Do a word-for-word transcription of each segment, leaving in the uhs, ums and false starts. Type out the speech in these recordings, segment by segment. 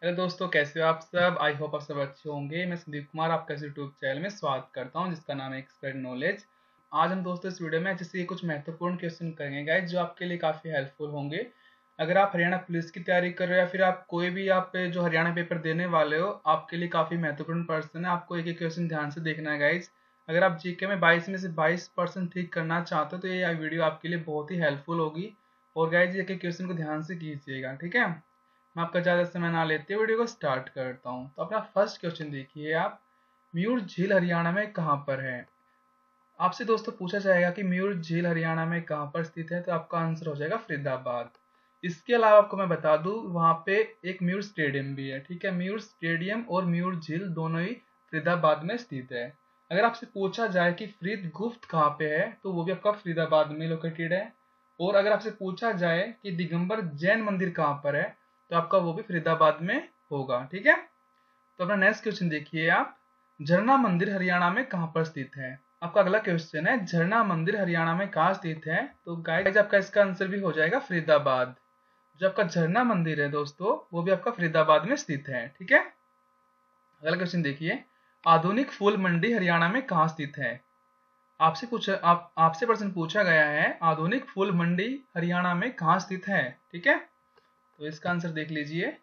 Hello दोस्तों, कैसे हो आप सब। आई होप आप सब अच्छे होंगे। मैं संदीप कुमार आपका इस यूट्यूब चैनल में स्वागत करता हूं जिसका नाम है एक्सपर्ट नॉलेज। आज हम दोस्तों इस वीडियो में अच्छे से कुछ महत्वपूर्ण क्वेश्चन करेंगे गाइस, जो आपके लिए काफ़ी हेल्पफुल होंगे। अगर आप हरियाणा पुलिस की तैयारी कर रहे हो या फिर आप कोई भी आप जो हरियाणा पेपर देने वाले हो, आपके लिए काफ़ी महत्वपूर्ण पर्सन है। आपको एक एक क्वेश्चन ध्यान से देखना है गाइज। अगर आप जीके में बाईस में से बाईस परसेंट ठीक करना चाहते हो तो ये वीडियो आपके लिए बहुत ही हेल्पफुल होगी। और गाइज एक एक क्वेश्चन को ध्यान से कीजिएगा, ठीक है। मैं आपका ज़्यादा समय ना लेते वीडियो को स्टार्ट करता हूँ। तो अपना फर्स्ट क्वेश्चन देखिए आप, म्यूर झील हरियाणा में कहाँ पर है। आपसे दोस्तों पूछा जाएगा कि म्यूर झील हरियाणा में कहाँ पर स्थित है, तो आपका आंसर हो जाएगा फरीदाबाद। इसके अलावा आपको मैं बता दूं, वहाँ पे एक म्यूर स्टेडियम भी है, ठीक है। म्यूर स्टेडियम और म्यूर झील दोनों ही फरीदाबाद में स्थित है। अगर आपसे पूछा जाए कि फरीद गुफ्त कहाँ पे है, तो वो भी आपका फरीदाबाद में लोकेटेड है। और अगर आपसे पूछा जाए कि दिगंबर जैन मंदिर कहाँ पर है, तो आपका वो भी फरीदाबाद में होगा, ठीक है। तो अपना नेक्स्ट क्वेश्चन देखिए आप, झरना मंदिर हरियाणा में कहाँ पर स्थित है। आपका अगला क्वेश्चन है, झरना मंदिर हरियाणा में कहाँ स्थित है। तो गाइस आपका इसका आंसर भी हो जाएगा फरीदाबाद। जो आपका झरना मंदिर है दोस्तों, वो भी आपका फरीदाबाद में स्थित है, ठीक है। अगला क्वेश्चन देखिए, आधुनिक फूल मंडी हरियाणा में कहाँ स्थित है। आपसे पूछा आप आपसे प्रश्न पूछा गया है, आधुनिक फूल मंडी हरियाणा में कहाँ स्थित है, ठीक है। तो इसका आंसर देख लीजिए।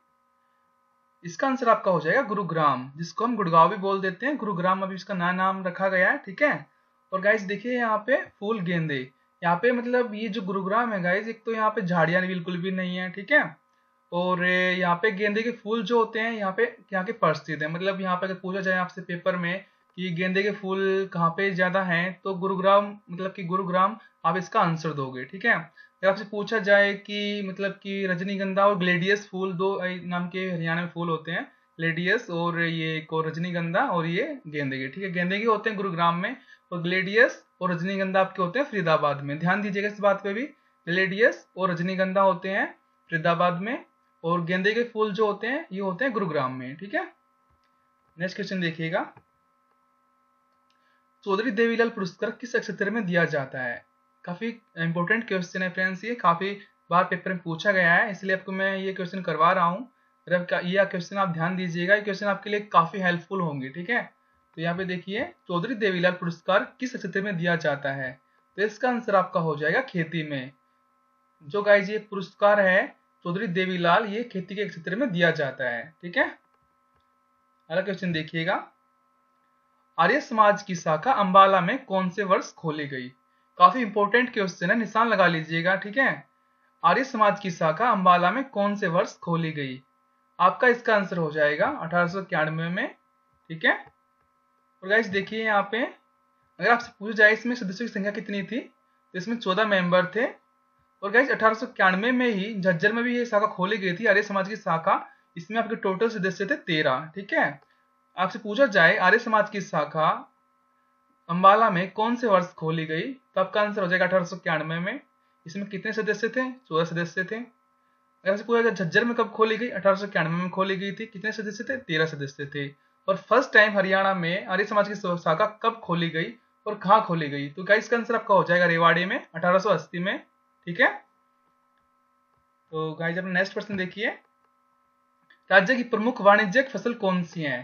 इसका आंसर आपका हो जाएगा गुरुग्राम, जिसको हम गुड़गांव भी बोल देते हैं। गुरुग्राम अभी इसका नया नाम रखा गया है, ठीक है। और गाइस देखिए यहाँ पे फूल गेंदे, यहाँ पे मतलब ये जो गुरुग्राम है गाइस, एक तो यहाँ पे झाड़ियां बिल्कुल भी नहीं है, ठीक है। और यहाँ पे गेंदे के फूल जो होते हैं यहाँ पे यहाँ के प्रसिद्ध है। मतलब यहाँ पे अगर पूछा जाए आपसे पेपर में कि गेंदे के फूल कहाँ पे ज्यादा हैं, तो गुरुग्राम मतलब कि गुरुग्राम आप इसका आंसर दोगे, ठीक है। अगर आपसे पूछा जाए कि मतलब कि रजनीगंधा और ग्लेडियस फूल दो नाम के हरियाणा में फूल होते हैं, ग्लेडियस और ये एक और रजनीगंधा, और ये गेंदे के, ठीक है। गेंदे के होते हैं गुरुग्राम में, और ग्लेडियस और रजनीगंधा आपके होते हैं फरीदाबाद में। ध्यान दीजिएगा इस बात पे भी, ग्लेडियस और रजनीगंधा होते हैं फरीदाबाद में, और गेंदे के फूल जो होते हैं ये होते हैं गुरुग्राम में, ठीक है। नेक्स्ट क्वेश्चन देखिएगा, चौधरी देवीलाल पुरस्कार किस क्षेत्र में दिया जाता है। काफी इंपॉर्टेंट क्वेश्चन है फ्रेंड्स, ये काफी बार पेपर में पूछा गया है, इसलिए आपको मैं ये क्वेश्चन करवा रहा हूँ। ये क्वेश्चन आप ध्यान दीजिएगा, ये क्वेश्चन आपके लिए काफी हेल्पफुल होंगे, ठीक है। तो यहाँ पे देखिए, चौधरी देवीलाल पुरस्कार किस क्षेत्र में दिया जाता है। तो इसका आंसर आपका हो जाएगा खेती में। जो गाइज ये पुरस्कार है चौधरी देवीलाल, ये खेती के क्षेत्र में दिया जाता है, ठीक है। अगला क्वेश्चन देखिएगा, आर्य समाज की शाखा अंबाला में कौन से वर्ष खोली गई। काफी इंपॉर्टेंट क्वेश्चन है, निशान लगा लीजिएगा, ठीक है। आर्य समाज की शाखा अंबाला में कौन से वर्ष खोली गई। आपका इसका आंसर हो जाएगा अठारह सौ इक्यानवे में, ठीक है। और गाइस देखिए यहाँ पे, अगर आपसे पूछा जाए इसमें सदस्यों की संख्या कितनी थी, तो इसमें चौदह मेंबर थे। और गाइस अठारह सौ इक्यानवे में ही झज्जर में भी ये शाखा खोली गई थी, आर्य समाज की शाखा। इसमें आपके टोटल सदस्य थे तेरह, ठीक है। आपसे पूछा जाए आर्य समाज की शाखा अंबाला में कौन से वर्ष खोली गई, तो आपका आंसर हो जाएगा अठारह सौ इक्यानवे में। इसमें कितने सदस्य थे, चौदह सदस्य थे। अगर आपसे पूछा जाए झज्जर में कब खोली गई, अठारह सौ इक्यानवे में खोली गई थी। कितने सदस्य थे, तेरह सदस्य थे। और फर्स्ट टाइम हरियाणा में आर्य समाज की शाखा कब खोली गई और कहाँ खोली गई, तो गाइस इसका आंसर आपका हो जाएगा रेवाड़ी में अठारह सौ अस्सी में, ठीक है। तो गाइस अपना नेक्स्ट क्वेश्चन देखिए, राज्य की प्रमुख वाणिज्यिक फसल कौन सी है।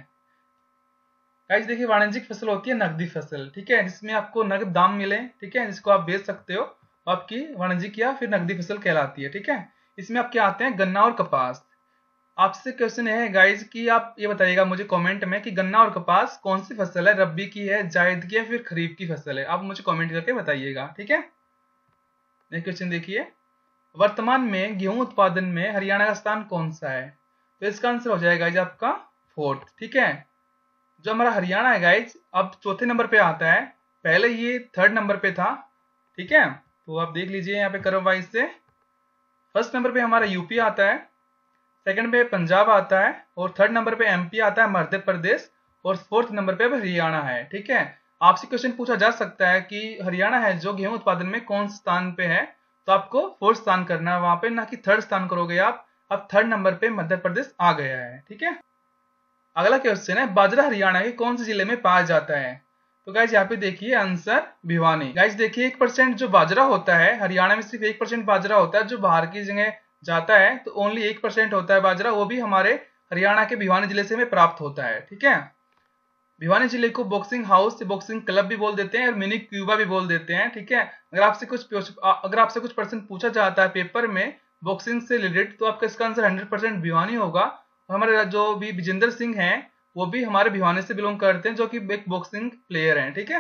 गाइस देखिए, वाणिज्यिक फसल होती है नकदी फसल, ठीक है, जिसमें आपको नकद दाम मिले, ठीक है, जिसको आप बेच सकते हो, आपकी वाणिज्यिक या फिर नकदी फसल कहलाती है, ठीक है। इसमें आप क्या आते हैं, गन्ना और कपास। आपसे क्वेश्चन है गाइज कि आप ये बताइएगा मुझे कमेंट में कि गन्ना और कपास कौन सी फसल है, रबी की है, जायद की है, फिर खरीफ की फसल है। आप मुझे कमेंट करके बताइएगा, ठीक है। नेक्स्ट क्वेश्चन देखिए, वर्तमान में गेहूं उत्पादन में हरियाणा का स्थान कौन सा है। तो इसका आंसर हो जाएगा गाइज आपका फोर्थ, ठीक है। जो हमारा हरियाणा है गाइज अब चौथे नंबर पे आता है, पहले ये थर्ड नंबर पे था, ठीक है। तो आप देख लीजिए यहाँ पे क्रम वाइज से, फर्स्ट नंबर पे हमारा यूपी आता है, सेकंड पे पंजाब आता है, और थर्ड नंबर पे एमपी आता है, मध्य प्रदेश, और फोर्थ नंबर पे हरियाणा है, ठीक है। आपसे क्वेश्चन पूछा जा सकता है कि हरियाणा है जो गेहूं उत्पादन में कौन स्थान पे है, तो आपको फोर्थ स्थान करना है वहां पे, ना कि थर्ड स्थान करोगे आप। अब थर्ड नंबर पे मध्य प्रदेश आ गया है, ठीक है। अगला क्वेश्चन है, बाजरा हरियाणा के कौन से जिले में पाया जाता है। तो गाइज यहाँ पे देखिए आंसर भिवानी। गाइज देखिए, एक परसेंट जो बाजरा होता है हरियाणा में, सिर्फ एक परसेंट बाजरा होता है जो बाहर की जगह जाता है, तो ओनली एक परसेंट होता है बाजरा, वो भी हमारे हरियाणा के भिवानी जिले से हमें प्राप्त होता है। ठीक है, भिवानी जिले को बॉक्सिंग हाउस, बॉक्सिंग क्लब भी बोल देते हैं और मिनी क्यूबा भी बोल देते हैं। ठीक है, अगर आपसे कुछ अगर आपसे कुछ पर्सन पूछा जाता है पेपर में बॉक्सिंग से रिलेटेड, तो आपका इसका आंसर हंड्रेड परसेंट भिवानी होगा। और हमारे जो भी विजेंद्र सिंह हैं वो भी हमारे भिवानी से बिलोंग करते हैं, जो कि एक बॉक्सिंग प्लेयर हैं। ठीक है,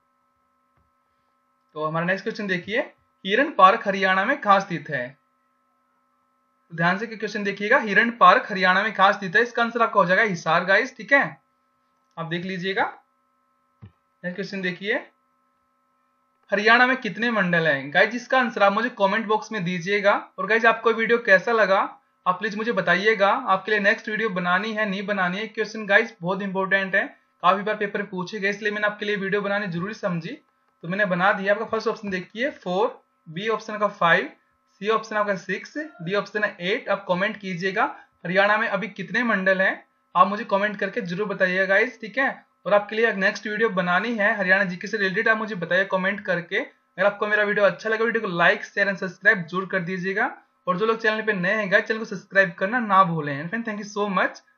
तो हमारा नेक्स्ट क्वेश्चन देखिए, हिरन पार्क हरियाणा में कहाँ स्थित है? ध्यान से क्वेश्चन देखिएगा, हिरन पार्क हरियाणा में कहाँ स्थित है? इसका आंसर आपका हो जाएगा हिसार गाइस। ठीक है, आप देख लीजिएगा। नेक्स्ट क्वेश्चन देखिए, हरियाणा में कितने मंडल हैं? गाइज इसका आंसर आप मुझे कमेंट बॉक्स में दीजिएगा। और गाइज आपको वीडियो कैसा लगा आप प्लीज मुझे बताइएगा। आपके लिए नेक्स्ट वीडियो बनानी है नहीं बनानी है, क्वेश्चन गाइज बहुत इंपॉर्टेंट है, काफी बार पेपर में पूछे गए, इसलिए मैंने आपके लिए वीडियो बनानी जरूरी समझी, तो मैंने बना दिया। आपका फर्स्ट ऑप्शन देखिए फोर, बी ऑप्शन का फाइव, सी ऑप्शन आपका सिक्स, डी ऑप्शन है एट। आप कमेंट कीजिएगा हरियाणा में अभी कितने मंडल हैं, आप मुझे कमेंट करके जरूर बताइएगा गाइज। ठीक है, और आपके लिए नेक्स्ट वीडियो बनानी है हरियाणा जीके से रिलेटेड, आप मुझे बताइए कमेंट करके। अगर आपको मेरा वीडियो अच्छा लगा, वीडियो को लाइक शेयर एंड सब्सक्राइब जरूर कर दीजिएगा। और जो लोग चैनल पे नए हैं गाइस, चैनल को सब्सक्राइब करना ना भूलें। Thank you so much.